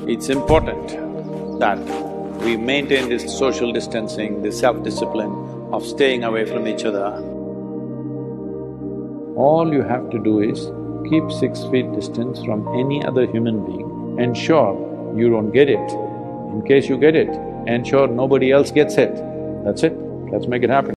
It's important that we maintain this social distancing, this self-discipline of staying away from each other. All you have to do is keep 6 feet distance from any other human being. Ensure you don't get it. In case you get it, ensure nobody else gets it. That's it. Let's make it happen.